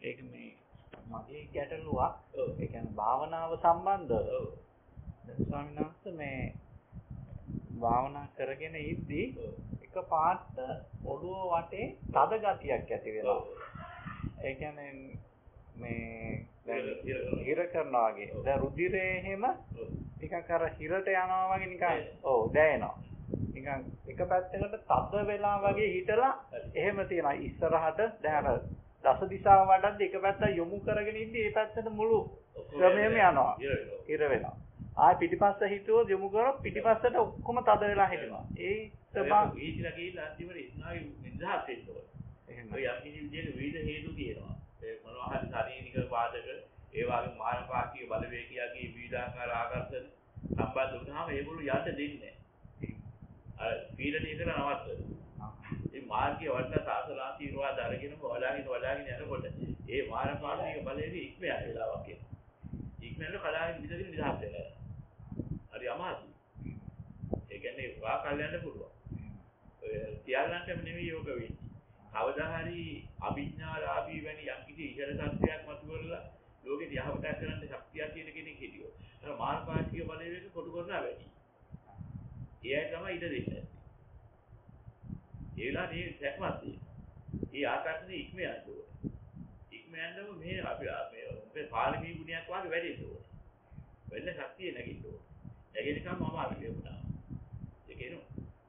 ඒක මේ මගේ ගැටලුවක්. ඒ කියන්නේ භාවනාව සම්බන්ධව. දැන් ස්වාමීන් වහන්සේ මේ භාවනා කරගෙන ඉද්දී එක පාට ඔළුව වටේ තද ගතියක් ඇති වෙනවා. ඒ කියන්නේ මේ දැන් හිර කරනවා වගේ. දැන් රුධිරේ එහෙම ටිකක් අර හිරට යනවා වගේ නිකන් ඔව් දැනෙනවා. නිකන් එක පැත්තකට තද වෙලා වගේ හිටලා එහෙම තියෙනවා. ඉස්සරහට දැන් අර දස දිශාව වඩද්දි එක පැත්තක් යොමු කරගෙන ඉද්දි ඒ පැත්තට මුළු ක්‍රමයම යනවා. හිර වෙනවා. ආයි පිටිපස්ස හිතුවොත් යොමු කරොත් පිටිපස්සට ඔක්කොම තද වෙලා හිටිනවා. ඒ ස්වභාව වීදිලා ගිහිල්ලා අන්තිමට ඉස්නාවි නිදහස් වෙන්න ඕනේ. එහෙනම් ඔය යම් කිසි විදිහට විවිධ හේතු තියෙනවා. ඒ මොනවා හරි ශාරීරික වාදක ඒ වගේ මානසික බලවේගයගේ විවිධාකාර ආකර්ෂණ සම්බන්ධ වුණාම ඒගොල්ලෝ යන්න දෙන්නේ නැහැ. අර පීඩනය කරන නවත්තන. මේ මාර්ගයේ වඩන සාසනාශීර්වාද අරගෙන වඩාගෙන යනකොට ඒ මානසික බලවේගය ඉක්ම යන වෙලාවක් එනවා. ඉක්මනට කඩාගෙන විදිහට නිදහස් වෙනවා. හරි අමාරුයි. ඒ කියන්නේ වාකල් යන්න පුළුවන්. ඔය සියල්ලන්ටම නෙමෙයි යෝග වෙන්නේ. කවදා හරි අභිඥාලාභී වැනි යම් කිසි ඉහළ තත්ත්වයක් මතුවලා ලෝකෙට යහපතක් කරන්න ශක්තියක් තියෙන කෙනෙක් හිටියොත් අර මානසික බලවේග කොටු කරනවා වැඩි. ඒයි තමයි ඉඩ දෙන්නේ. ඒ වෙලාවේ මේ සැකමත් තියෙනවා. ඒ ආකාරයෙන් ඉක්ම යන්න ඕනේ. ඉක්ම යන්නම මේ අපේ පාරමී ගුණයක් වගේ වැඩි ඕනේ. වෙන්න ශක්තිය නැගින්න ඕනේ. නැගෙනකම් අමාරුයි වුණා. ඒක එනවා.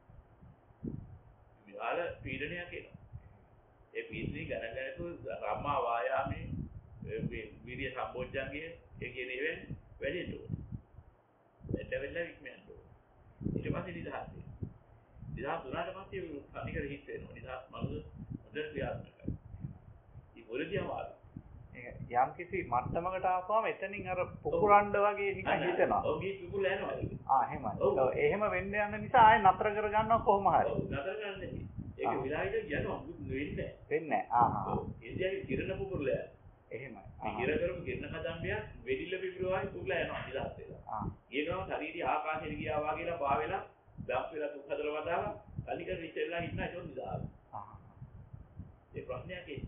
විහාර පීඩනයක් එනවා. ඒ පීඩනේ ගණන් ගන්නකොට රම්මා වායාමේ විරිය සම්බොජ්ජංගයේ ඒ කියන ඒවා වැඩි ඕනේ. එතෙවෙල්ල ඉක්ම යන්න ඕනේ. ඊට පස්සේ නිදහස් වෙනවා. නිදහස් වුණාට පස්සේ කණිකර හිට වෙනවා. නිදහස් මනස හොඳට ක්‍රියාත්මකයි. මේ මොළදී අමාරුයි. යම් කිසි මට්ටමකට ආපුවම එතනින් අර පුකුරණ්ඩ වගේ නිකන් හිතෙනවා. ඔව් ගිහි පුකුල යනවා. එහෙමයි. ඔව් එහෙම වෙන්න යන නිසා ආයෙ නතර කර ගන්නවා කොහොම හරි. ඔව් නතර කරන්න නෙමෙයි. ඒක විලායිට යනවා වෙන්නේ. වෙන්නේ ආහා. ඔව් එදියාගේ කිරණ පුකුල යනවා. එහෙමයි. මේ කිර කරමු කිරණ කදම්බියක් වෙඩිල්ල පිපිරුවායි පුකුල යනවා නිදහස් වෙලා. ඊගොම ශරීරය ආකාශයට ගියා වගේලා පා වෙලා දම් වෙලා දුක් හදලා වදාලා කලිකර ඉස්සෙල්ලා හිටන ඒක නිදහස්. ඒ ප්‍රශ්නයක් ඒ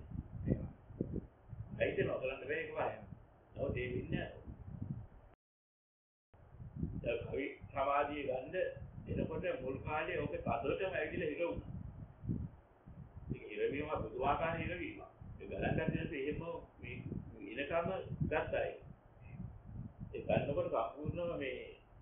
ඇයිද නොකරන්න බැහැ ඒක වහයන්. නෝ ඒ වෙන්නේ නැහැ. කවි සමාධිය ගන්න එනකොට මුල් කාලේ ඔක පදවටම ඇවිදලා හිර වුණා. ඒක හිරවීම බුදුආකාර හිරවීම. ඒ ගණන් ගන්නකොට එහෙම මේ ඉනකම ගත්තයි. ඒ ගන්නකොට සම්පූර්ණම මේ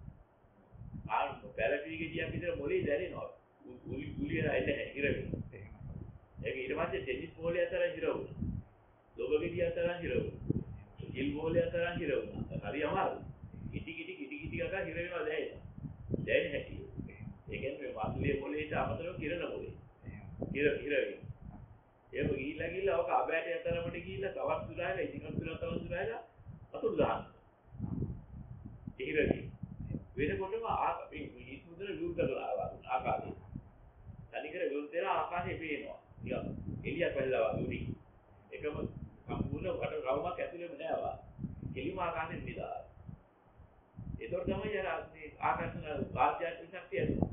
පැලපී ගෙඩියක් විතර මොලේ දැනෙනවා. ගුලියලා එන්නේ හිරවීම. ඒක ඊට පස්සේ ටෙනිස් බෝලේ අතර හිර වුණා. ලොබ ගෙඩිය අතර හිර වුණා. ජිල් බෝලේ අතර හිර වුණා. හරි අමාරුයි. කිටි ගගා හිර වෙනවා දැනෙනවා. දැනෙන්නේ නැති. ඒ කියන්නේ මේ වස්ලේ මොලේට අමතරව කිරණ මොලේ. හිර වෙනවා. ඒක ගිහිල්ලා ඔක අබෑට යතරමට ගිහිල්ලා තවත් සුරායලා ඉතින් තවත් සුරායලා අතුරු දාන්න. හිරවි. වෙනකොටම මේ ඉස්මුදල විරුද්ධ කරලා ආකාරය. තනිකර විරුද්ධ වෙලා ආකාශය පේනවා. නිකන් එළියක් වැල්ලා වගේ උඩින්. එකම සම්පූර්ණ වට රවුමක් ඇතුළේම නෑවා. කෙලිම ආකාශයෙන් නිදා. ඒතකොට තමයි අර ආකර්ෂණ ආධ්‍යාත්මික ශක්තිය එන්නේ.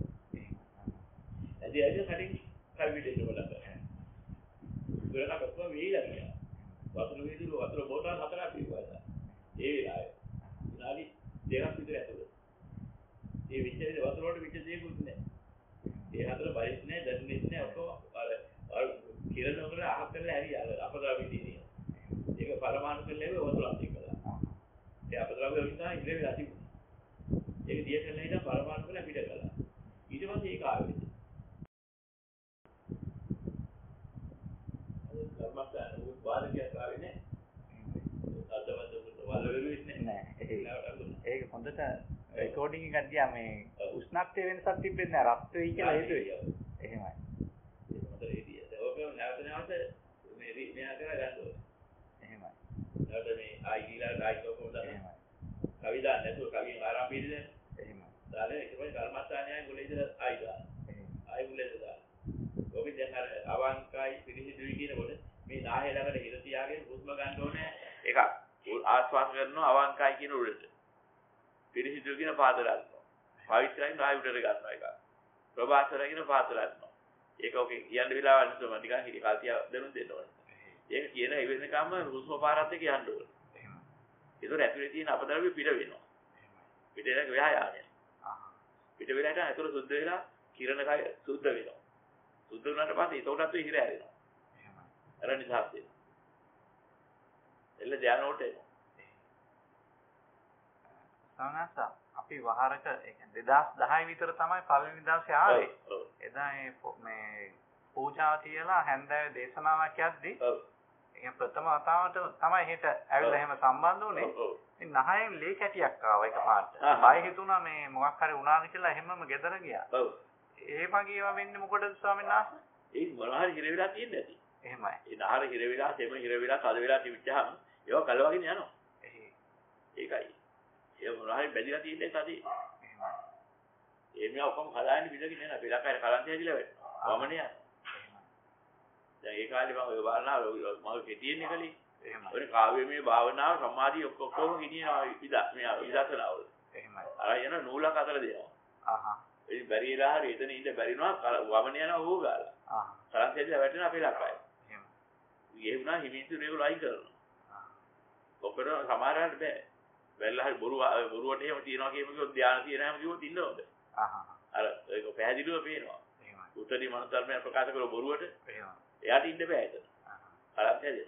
ඇදී කඩින් කල්විදෙන්න බලන්න. ගොඩනක් ඔක්කොම වේලා ගියා. වතුර වේදුරු වතුර බෝතල් හතරක් පිරුවා. ඒ වෙලාවේ විනාඩි දෙකක් විතර ඇතුළත. ඒ විචේ වතුර වලට විච දෙයක්වත් නැහැ. ඒ හතර බයිස් නැහැ, දැනුනේත් නැහැ. ඔක්කොම අර කිරණ වල අහක් කරලා ඇරියා අපද්‍රව්‍ය දිනේ. ඒක පරමාණු කෙල්ලේ වතුරක් එක්කලා. ඒ අපද්‍රව්‍ය වලින් තමයි ඉඳලා වෙලා තිබුණේ. ඒක දිය කරලා ඉඳන් පරමාණු කෙල්ල පිට කළා. ඊට පස්සේ ඒක ආවේ. ධර්මස්ථාන උත් බාධකයක් ආවේ නැහැ. අදවද වල වෙලුවෙත් නැහැ. ඒක හොඳට රෙකෝඩින් එකක් ගියා මේ උෂ්ණත්වයේ වෙනසක් තිබෙන්නේ නැහැ. රත් වෙයි කියලා හිතුවේ. එහෙමයි. ඒක හොඳ රේඩිය. ඒක නැවත මේ මෙයා කරලා ගන්න ඕනේ. එහෙමයි. නැවත මේ ආයිලා රයිටෝ කොහොමද? එහෙමයි. කවිදා නැතුව කවියෙන් ආරම්භයේදී දැන්. එහෙමයි. ඊට පස්සේ කර්මස්ථානයයි ගොලේ ඉඳලා ආයිලා. ආයි මුලෙන්ද දාලා. ඔබ දැන් අර අවංකයි පිළිසිදුයි කියනකොට මේ නාහේ ළඟට හිර තියාගෙන හුස්ම ගන්න ඕනේ. ඒක ආස්වාද කරනවා අවංකයි කියන උඩට. පිළිසිදුයි කියන පාද ගන්නවා. පවිත්‍රායි නාහේ උඩට ගන්නවා එක. ප්‍රභාසරයි කියන පාද ගන්නවා. ඒක ඔකේ කියන්න වෙලාවක් නැතුව මම නිකන් හිතේ කල්තිය දෙනුම් දෙන්න ඕනේ. ඒක කියන ඉවෙනකම්ම හුස්ම පාරත් එක්ක යන්න ඕනේ. එහෙමයි. ඒතර ඇතුලේ තියෙන අපද්‍රව්‍ය පිට වෙනවා. පිට වෙනක ව්‍යායාමය. පිට වෙලා හිටන් ඇතුළ සුද්ධ වෙලා කිරණ කය සුද්ධ වෙනවා. සුද්ධ වුණාට පස්සේ ඒතකොටත් හිර ඇරෙනවා. එහෙමයි. අර නිදහස් වෙනවා. එල්ල ධානයට එනවා. සවනස අපි වහරක ඒ කියන්නේ 2010 විතර තමයි පළවෙනි දවසේ ආවේ. එදා මේ පූජාව තියලා හැන්දෑවේ දේශනාවක් යද්දී ඒ ප්‍රථම වතාවට තමයි හෙට ඇවිල්ලා එහෙම සම්බන්ධ වුනේ. ඉතින් නහයෙන් ලේ කැටියක් ආවා එකපාරට. බය හිතුණා මේ මොකක් හරි වුණාද කියලා එහෙමම ගෙදර ගියා. ඒ වගේ ඒවා වෙන්නේ මොකටද ස්වාමීන් වහන්සේ? ඒ මොනවා හරි හිර වෙලා තියෙන්නේ නැති. එහෙමයි. ඒ නහර හිර වෙලා, තෙම හිර වෙලා, තද වෙලා තිබිච්චාම ඒවා කලවගෙන යනවා. ඒකයි. ඒ මොනවා හරි බැඳිලා තියෙන්නේ තදී. එහෙමයි. ඒ මියා ඔක්කොම කලායන්නේ බිලකින් නේද? බෙලකයි කලන්තය ඇදිලා වෙනවා. වමනේ යනවා. දැන් ඒ කාලේ මම ඔය භාවනාව මම කෙටියෙන් එකලේ. එහෙමයි. ඔය කාව්‍යමය භාවනාව සමාධිය ඔක්කොම ගෙනියනවා විදර්ශනාවල. එහෙමයි. අර යන නූලක් අතර දෙනවා. ඒ බැරි වෙලා හරි එතන ඉඳ බැරිනවා වමනේ යනවා ඕක ගාලා. කලන්තය ඇදිලා වැටෙනවා අපේ ලක්කයි. එහෙමයි. ඒ වුණා හිමින්තු මේගොල්ලෝ අයින් කරනවා. ඔකට සමහරවල්ට බෑ. වැල්ලා හරි බොරුවට එහෙම තියනවා කියම කිව්වොත් ධානය තියනම කිව්වොත් ඉන්න ඕනේ. අර ඒක පැහැදිලිව පේනවා. එහෙමයි. උත්තරී මනස ධර්මයන් ප්‍රකාශ කරලා බොරුවට. එහෙමයි. එයාට ඉන්න බෑ එතන. කරත් හැදෙන.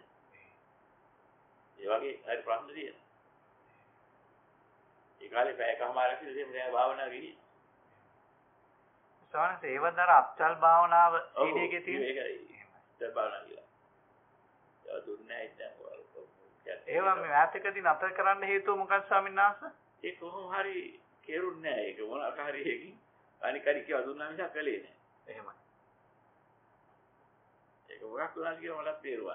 ඒ වගේ හරි ප්‍රශ්න තියෙනවා. ඒ කාලේ පැයකමාරක් විතර මෙයා භාවනා ගිහින්. සවනස ඒවදර අත්චල් භාවනාව CD එකේ තියෙන. ඒකයි. අත්චල් භාවනාව කියලා. ඒක දුන්නේ නැහැ දැන්. ඒවා මේ ඈතකදී නතර කරන්න හේතුව මොකක්ද ස්වාමීන් වහන්සේ? ඒ කොහොම හරි කෙරුන්නේ නැහැ. ඒක මොනවාක හරි එකකින් අනික හරි කියලා දුන්නා මිසක් කළේ නැහැ. එහෙමයි. ඒක මොකක් වුණාද කියලා මලත් තේරුවා.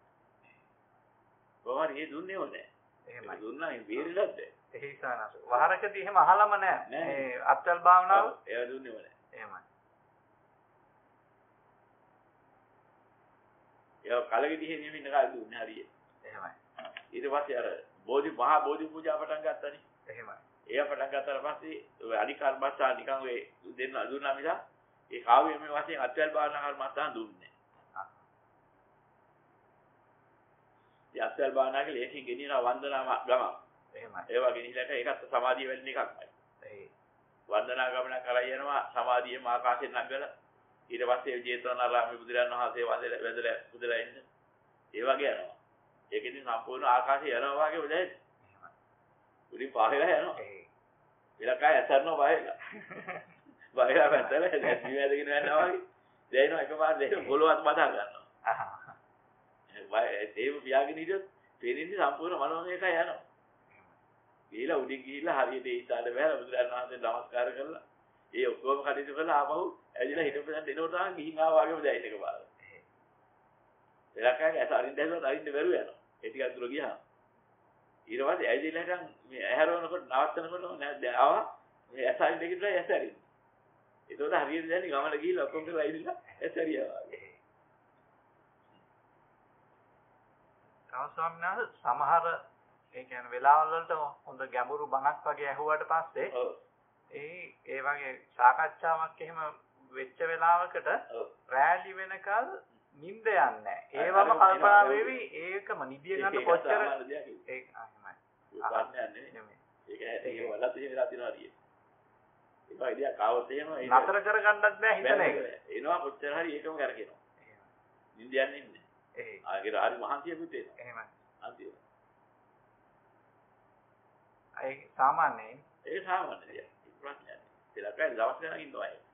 කොහොමද මේ දුන්නේ ඕනේ? එහෙමයි. දුන්නා මේ බේරිලද්ද? එහි සානස. වහරකදී එහෙම අහලම නැහැ. මේ අත්චල් භාවනාව ඒවා දුන්නේ ඕනේ. එහෙමයි. ඒක කලගෙඩි හේනියම ඉන්න කාලේ දුන්නේ හරියට. එහෙමයි. ඊට පස්සේ අර මහා බෝධි පූජා පටන් ගත්තානේ. එහෙමයි. ඒක පටන් ගත්තාට පස්සේ ඔය අනිකර්මස්ථාන නිකන් ඔය දෙන්න දුන්නා මිසක් ඒ කාව්‍යමය වශයෙන් අත්‍යල් භාවනා කර්මස්ථාන දුන්නේ නැහැ. ඒ අත්‍යල් භාවනා කියලා ඒකෙන් ගෙනියන වන්දනා ගම. එහෙමයි. ඒ වගේ නිලට ඒකත් සමාධිය වෙන්න එකක්මයි. ඒ වන්දනා ගමන කරා යනවා සමාධියම ආකාශයෙන් නැගලා ඊට පස්සේ ජේතවනාරාමයේ බුදුරජාණන් වහන්සේ වැදලා බුදලා ඉන්න. ඒ වගේ යනවා. ඒකෙන් සම්පූර්ණ ආකාශය යනවා වගේ උදේ. එහෙමයි. උඩින් පහළලා යනවා. විලකයි ඇතරනවා බයලා. බයලා වැටලා දිවැදගෙන යනවා වගේ. දැනෙනවා එකපාර දෙක පොළොවත් බදා ගන්නවා. ඒව පියාගෙන හිටියොත් පේන්නේ සම්පූර්ණ මනෝමය එකයි යනවා. ගිහිලා උඩින් ගිහිලා හරියට ඒ ඉස්සාට බහැලා බුදුරජාණන් වහන්සේට නමස්කාර කරලා ඒ ඔක්කොම කටයුතු කරලා ආපහු ඇවිල්ලා හිටපෙන් දෙනකොට තමයි ගිහින් ආවා වගේම දැයින් එකපාර. විලකයි ඇස අරින්න දැසුවත් අරින්න බැරුව යනවා. ඒ ටිකක් දුර ගියා. ඊට පස්සේ ඇවිදලා හිටන් මේ ඇහැරවනකොට නවත්තනකොට නෑ ආවා මේ ඇසයි දෙකින් ඇස ඇරින්න. ඒතකොට හරියට දැනි ගමන ගිහිල්ලා ඔක්කොම කරලා ඇවිදලා ඇස ඇරියා වගේ. ස්වාමීන් වහන්සේ සමහර ඒ කියන්නේ වෙලාවල් වලට හොඳ ගැඹුරු බණක් වගේ ඇහුවාට පස්සේ ඒ වගේ සාකච්ඡාවක් එහෙම වෙච්ච වෙලාවකට රැලි වෙනකල් නිින්ද යන්නේ නැහැ. ඒවම කල්පනා වෙවි ඒකම නිදිය ගන්න කොච්චර ඒක එහෙමයි. ඒක වලත් එහෙමලා තියනවා හරියට. ඒක ඉතින් කාවොත් එහෙම නතර කරගන්නත් බෑ හිතන එක. එනවා කොච්චර හරි ඒකම කරකිනවා. නිින්ද යන්නේ නැහැ. ආගේ හරි මහන්සියකුත් එනවා. එහෙමයි. අන්තිම. ඒ සාමාන්‍යයෙන් ඒක සාමාන්‍යයි. ප්‍රශ්නයක්. ඒලකයි දවස් ගණන් ඉන්නවා.